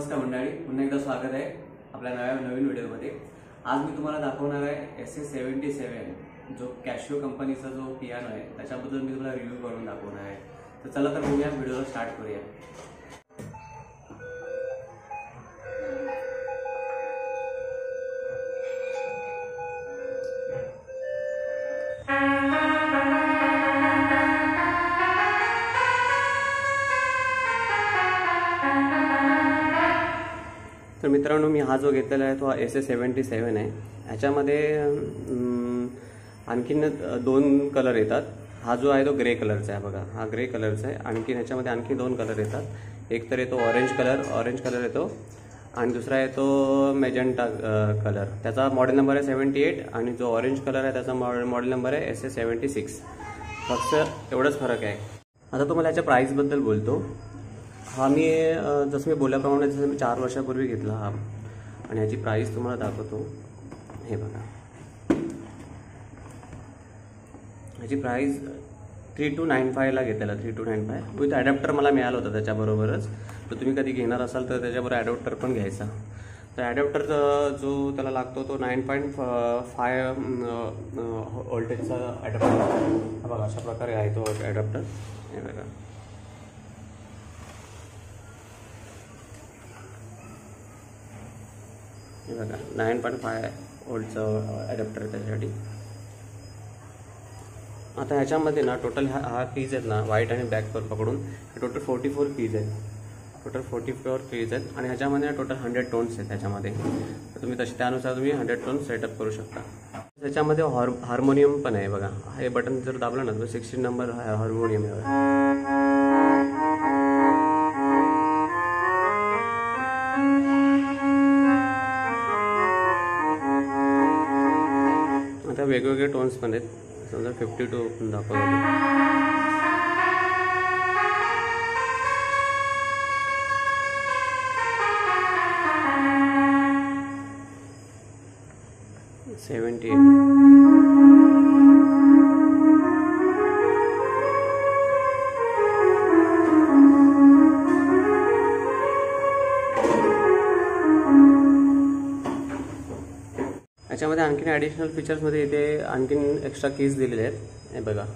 नमस्कार मंडळी, पुन्हा एकदा स्वागत आहे आपल्या नवीन व्हिडिओमध्ये। आज मी तुम्हाला दाखवणार आहे SS77 जो कॅशियो कंपनीचा जो पियानो आहे त्याच्याबद्दल मी तुम्हाला रिव्ह्यू करून दाखवणार आहे। तर चला तर बघूया, व्हिडिओला स्टार्ट करूया। तर मित्रांनो, मी हा जो घेतलेला आहे तो SS77 आहे। ह्याच्यामध्ये आणखीन दोन कलर येतात। हा जो आहे तो ग्रे कलरचा आहे, बघा हा ग्रे कलरचा आहे। आणखीन ह्याच्यामध्ये आणखी दोन कलर येतात। एक तर येतो ऑरेंज कलर येतो आणि दुसरा येतो मेजेंटा कलर। त्याचा मॉडेल नंबर आहे 78 आणि जो ऑरेंज कलर आहे त्याचा मॉडेल नंबर आहे SS76। फक्त एवढंच फरक आहे। आता तुम्हाला याच्या प्राईसबद्दल बोलतो। हा मी जसं मी बोलल्याप्रमाणे जसं मी 4 वर्षापूर्वी घेतला हा, आणि ह्याची प्राईस तुम्हाला दाखवतो। हे बघा, ह्याची प्राईस 3295 ला घेतलेला। 3295 विथ ॲडॅप्टर मला मिळालं होतं त्याच्याबरोबरच। तर तुम्ही कधी घेणार असाल तर त्याच्याबरोबर ॲडॅप्टर पण घ्यायचा। तर ॲडॅप्टरचा जो त्याला लागतो तो 9.5 व्होल्टेजचा ॲडॅप्टर। हा बघा, अशा प्रकारे आहे तो ॲडॅप्टर। हे बघा, हे बघा 9.5 व्होल्टचं ॲडॅप्टर आहे त्याच्यासाठी। आता ह्याच्यामध्ये ना टोटल हा कीज आहेत ना, व्हाईट आणि ब्लॅक पकडून टोटल 44 कीज आहेत। टोटल 44 कीज आहेत आणि ह्याच्यामध्ये टोटल 100 टोन्स आहेत ह्याच्यामध्ये। तर तुम्ही त्यानुसार तुम्ही 100 टोन्स सेटअप करू शकता। त्याच्यामध्ये हार्मोनियम पण आहे बघा। हे बटन जर दाबलं ना तर 16 नंबर हार्मोनियम आहे। आता वेगवेगळे टोन्स पण आहेत। समजा 52 पण दाखवतो। 78 याच्यामध्ये आणखीन ॲडिशनल फीचर्समध्ये इथे आणखीन एक्स्ट्रा कीज दिलेले आहेत। हे बघा,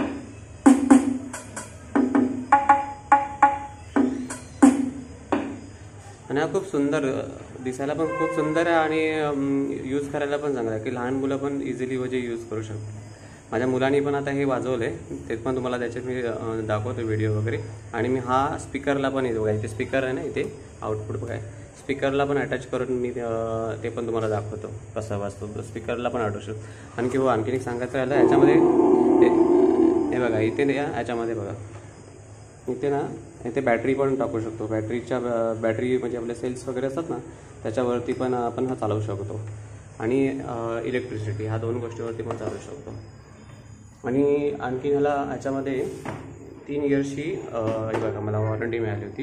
आणि हा खूप सुंदर दिसायला पण खूप सुंदर आहे आणि यूज करायला पण चांगला आहे की लहान मुलं पण इझिली म्हणजे यूज करू शकतात। माझ्या मुलांनी पण आता हे वाजवले, ते पण तुम्हाला त्याच्यात मी दाखवतो व्हिडिओ वगैरे। आणि मी हा स्पीकरला पण येतो बघा, इथे स्पीकर आहे ना, इथे आउटपुट बघा, स्पीकरला पण अटॅच करून मी ते पण तुम्हाला दाखवतो कसा वाजतो। स्पीकरला पण अटॅच होतो। आणखीन एक सांगायचं राहिलं ह्याच्यामध्ये, हे बघा इथे याच्यामध्ये बघा, इथे ना इथे बॅटरी पण टाकू शकतो। बॅटरी म्हणजे आपले सेल्स वगैरे असतात ना, त्याच्यावरती पण आपण हा चालवू शकतो। आणि इलेक्ट्रिसिटी, ह्या दोन गोष्टीवरती पण चालवू शकतो। आणि आणखी ह्याच्यामध्ये 3 इयर्सची हे बघा मला वॉरंटी मिळाली होती।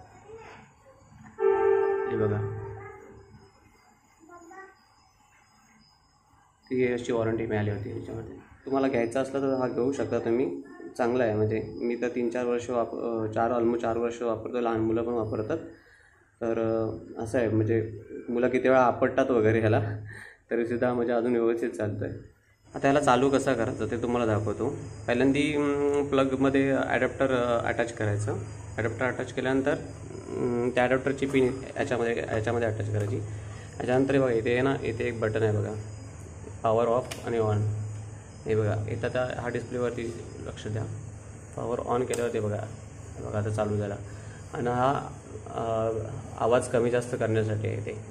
हे बघा 3 इयर्सची वॉरंटी मिळाली होती ह्याच्यामध्ये। तुम्हाला घ्यायचा असला तर हा घेऊ शकता तुम्ही, चांगला आहे। म्हणजे मी तर 3-4 वर्ष ऑलमोस्ट 4 वर्ष वापरतो। लहान मुलं पण वापरतात। तर असं आहे, म्हणजे मुलं किती वेळा आपटतात वगैरे ह्याला, तरीसुद्धा म्हणजे अजून व्यवस्थित चालतं आहे। आता ह्याला चालू कसं करायचं ते तुम्हाला दाखवतो। पहिल्यांदा प्लगमध्ये ॲडॅप्टर अटॅच करायचं। ॲडॅप्टर अटॅच केल्यानंतर त्या ॲडॅप्टरची पिन याच्यामध्ये अटॅच करायची। याच्यानंतर बघा इथे आहे ना, इथे एक बटन आहे बघा, पॉवर ऑफ आणि ऑन। हे बघा इथं त्या हा डिस्प्लेवरती लक्ष द्या। पॉवर ऑन केल्यावरती बघा आता चालू झाला। आणि हा आवाज कमी जास्त करण्यासाठी आहे ते।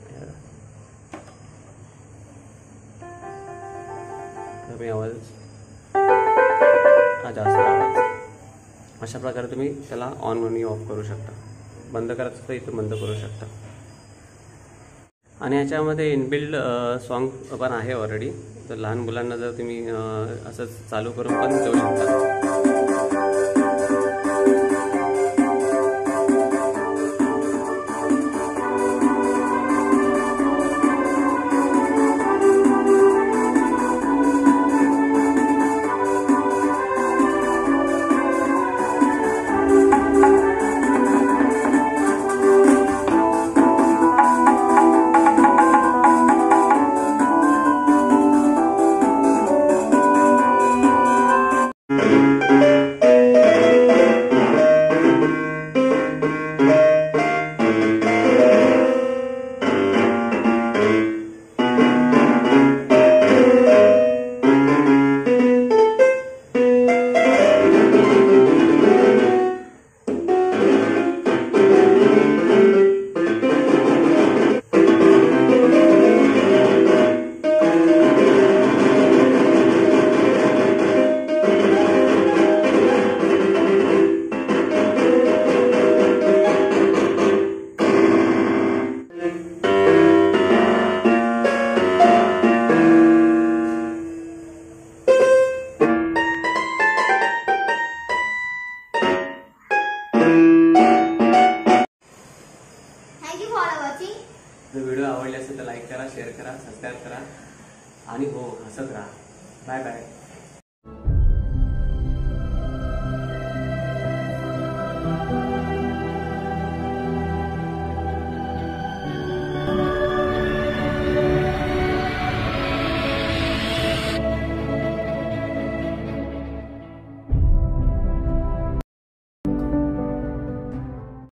कमी आवाज, हा जास्त आवाज, अशा प्रकारे तुम्ही त्याला ऑन आणि ऑफ करू शकता। बंद करायचं तर इथं बंद करू शकता। आणि ह्याच्यामध्ये इनबिल्ड सॉन्ग पण आहे ऑलरेडी। तर लहान मुलांना जर तुम्ही असं चालू करून पण देऊ शकता। जर व्हिडिओ आवडले असेल तर लाईक करा, शेअर करा, सबस्क्राईब करा आणि हो हसत राहा. Bye bye.